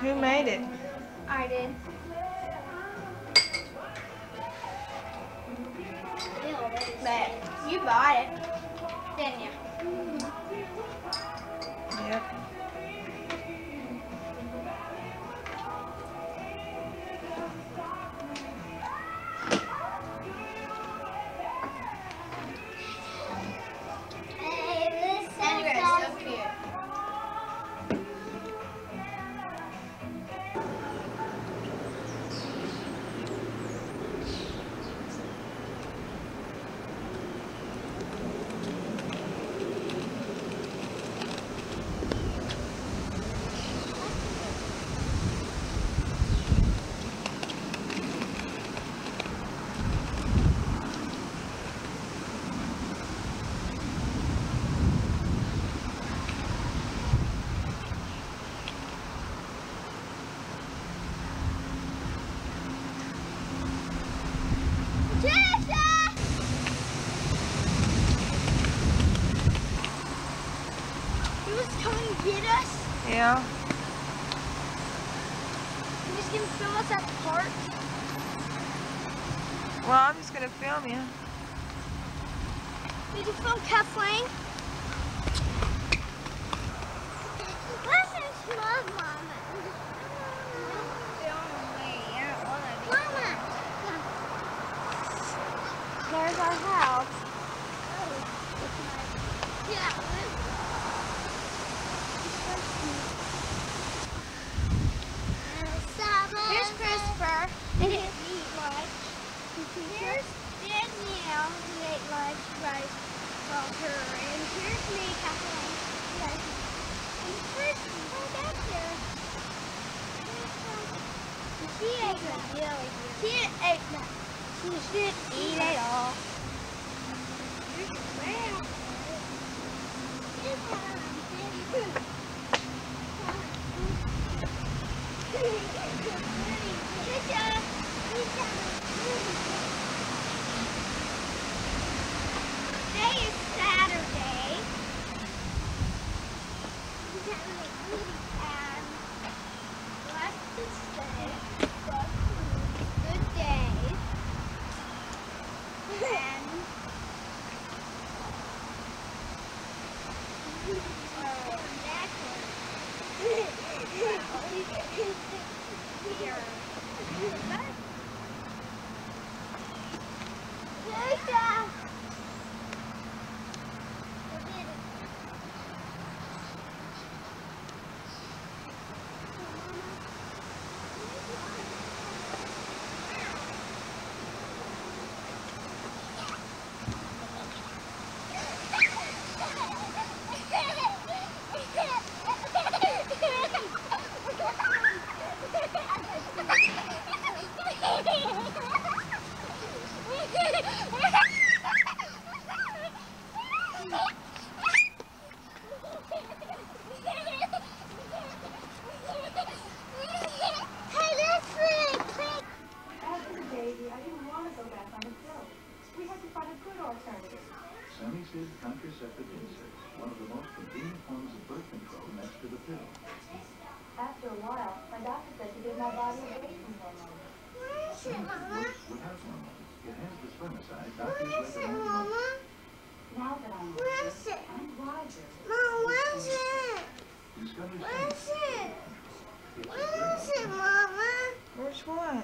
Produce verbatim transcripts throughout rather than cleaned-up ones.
Who made it? I did. But you bought it, didn't you? Yep. Anyway, so cute. He was coming to get us. Yeah. He was going to film us at the park. Well, I'm just gonna film you. Did you film Kathleen? Listen to my mama. Film me. I don't want to be. Mama. There's our house. Yeah. Here's Christopher. And it eat lunch. Here's Danielle who ate lunch right from her. And here's me, Kathleen. Yes. And Chris, right back there. She ate really good. She ate nothing. She didn't eat at all. Here's your lamb. Today is Saturday. And let's just say good day. And Semi-Sid contraceptive inserts, one of the most convenient forms of birth control next to the pill. After a while, my doctor said to give my body a break from hormones. Where is it, Mama? Without hormones, it has the spermicide doctors Where is it, recommend. Mama? Now that I'm Where older is it? and wiser, Mom, where is it? Discover Where is it? It's Where is it, Mama? Where's what?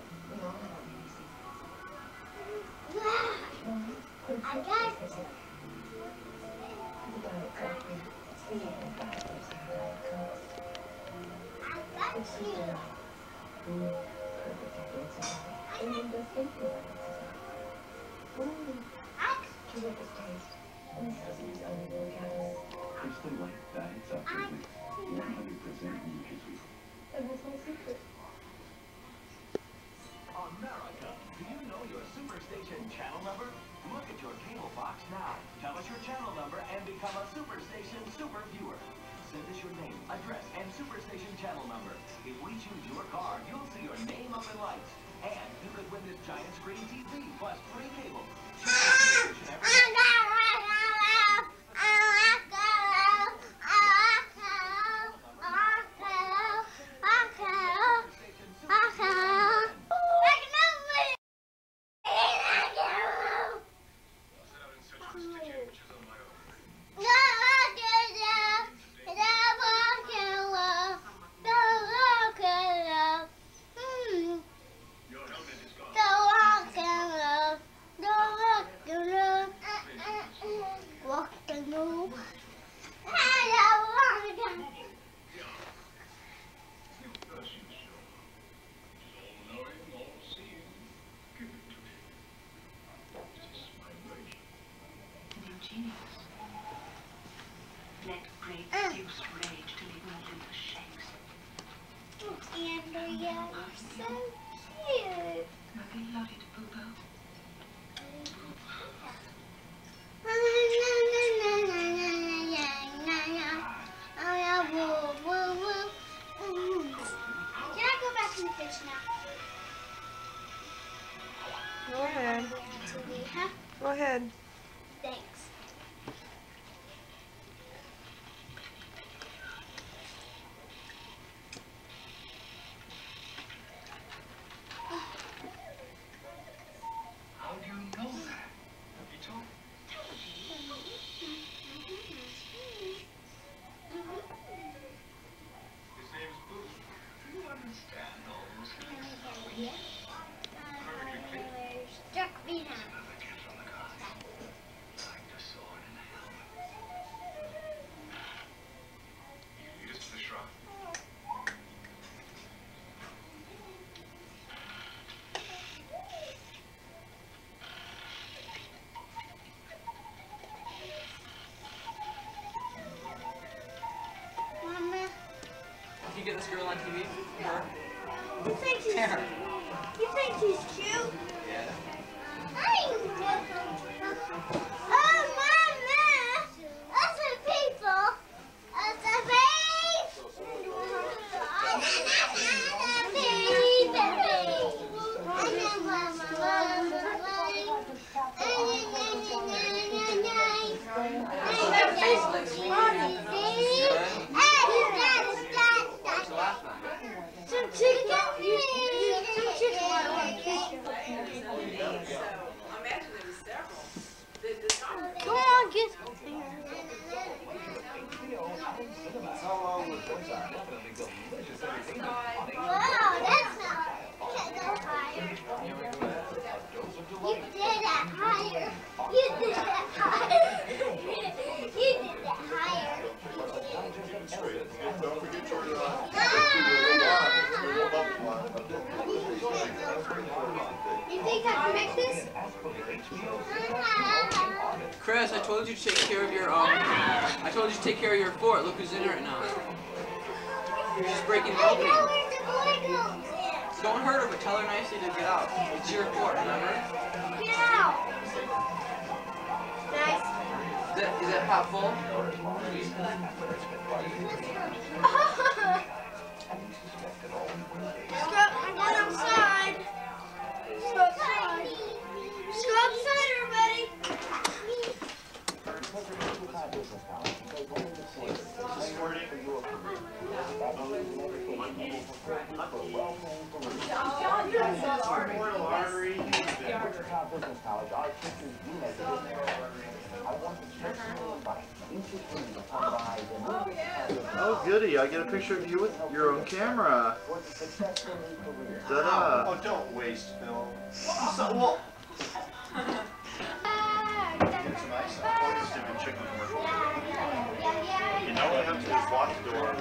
I got it. I got you. Crystal Light Diet Supplement, one hundred percent nutrition. and that's my secret. America, do you know your Superstation channel number? Look at your cable box now. Tell us your channel number and become a Superstation super viewer. Send us your name, address, and Superstation channel number. If we choose your car, you'll see your name up in lights. And you could win this giant screen T V plus free cable. Choose your station every I Reduce rage to leave Melinda shakes. Oh, Andrea, you're so cute. Lovey, lovey to Boo-Boo. Can I go back in the kitchen now? Go ahead. T V, huh? Go ahead. Thanks. How do you know that? Have you told? His name's Boo. Do you understand those? Yeah. Uh, struck me now. Another gift on the card. Like the sword and the helmet. You lead us to the shrine. Mama, Did you get this girl on T V? Her? you think she's, Karen. you think she's cute? Yeah. Oh, Mama! That's the people! That's the people! Some chicken! Some chicken! I imagine there was several. The, the doctor. Come on, get Wow, that's not. Can't go higher. You did that higher. You did that higher. You did that higher. Don't forget your, You think I can make this? Chris, I told you to take care of your um. I told you to take care of your fort. Look who's in it right now. You're just breaking the I opening. know where the boy goes. Don't hurt her, but tell her nicely to get out. It's your fort, remember? Get out. Nice. Is that, is that pot full? Scrub, I got outside. Scrub outside. Scrub outside, everybody. Oh, goody. I get a picture of you with your own camera. Ta-da. Oh, don't waste film. So, well, get some ice on the stupid chicken commercial. You know what I have to do is lock the door.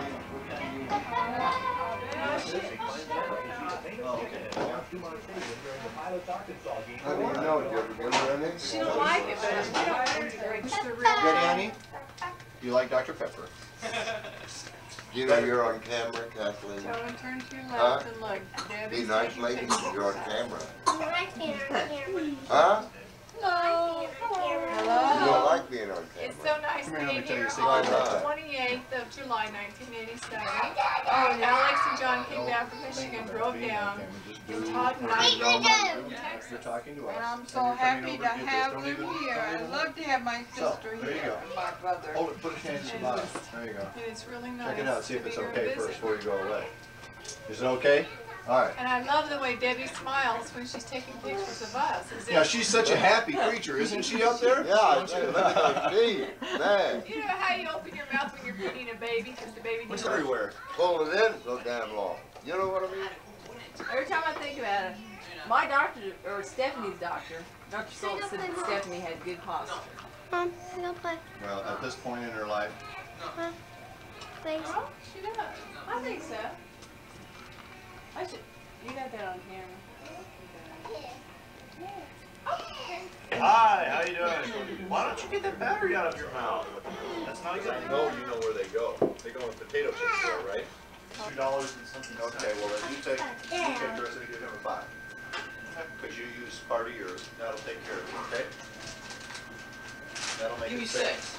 How do you know? Did you ever give her any? She don't like it, but we don't want her to drink. She's a real Ready, Annie? You like Doctor Pepper? You know you're on camera, Kathleen. So turn to your Huh? left and look. Debbie's Be nice, taking lady. pictures. You're on camera. I can't on camera. Huh? Hello. You Hello. don't like being on It's camera. so nice Come here, let me being tell you here a secret on about the that. twenty-eighth of July, nineteen eighty-seven. Oh, and Alex and John came down from Michigan, drove down, and Todd and I drove up from Texas. You're talking to us. And I'm And so you're coming happy over to get this. have Don't them even- here. don't I'd even- love to have my So, sister there you here go. and my brother. Hold it, put his hands to the bottom. There you go. And it's really nice. Check it out, see if to it's be here okay to first visit. before you go away. Is it okay? All right. And I love the way Debbie smiles when she's taking pictures of us. as Yeah, if- she's such a happy creature, isn't she up there? Yeah, I see. Look at those teeth. Man. You know how you open your mouth when you're feeding a baby because the baby It's needs everywhere. Hold it in so damn long. You know what I mean? Every time I think about it, my doctor, or Stephanie's doctor, Doctor Schultz said that Stephanie had good posture. Mom, I'm gonna play. Well, at this point in her life, Huh? Thanks. Oh, she does. I think so. I should. You got that on camera. Yeah. Hi, how you doing? Why don't you get that battery out of your mouth? That's not good. I know you know where they go. They go in the potato chip store, right? Two dollars and something. Okay, well then you take, you take the rest and give him a five. Because you use part of yours, that'll take care of it, okay? That'll make Give it me six. six.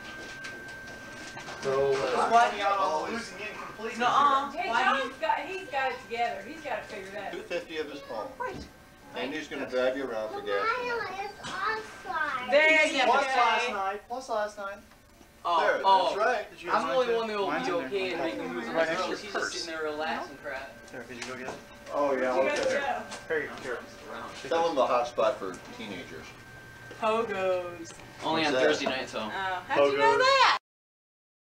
So, uh, What? I'm losing in completely. Nuh-uh. Hey, Why do you? John's got, he's got it together. He's got it figured out. two fifty of his phone. Wait. Andy's gonna drive you around for gas. There you Plus go. last night. Plus last night. Oh, There, oh. that's right. Did you I'm the only sign one that will Mine's be in there. okay and make him move Right his next to nose. your He's just purse. sitting there relaxing crap. There, could you go get it? Oh, yeah, You guys okay. go. Here you go. Here. Tell him the hotspot for teenagers. Pogos. Only What's on that? Thursday nights, though. Oh, how'd you know Pogos. that?